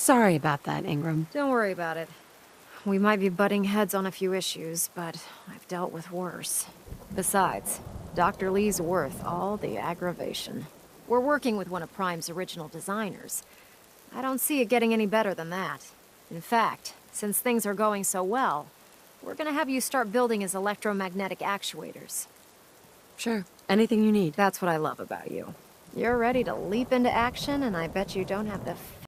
Sorry about that, Ingram. Don't worry about it. We might be butting heads on a few issues, but I've dealt with worse. Besides, Dr. Lee's worth all the aggravation. We're working with one of Prime's original designers. I don't see it getting any better than that. In fact, since things are going so well, we're gonna have you start building his electromagnetic actuators. Sure, anything you need. That's what I love about you. You're ready to leap into action, and I bet you don't have the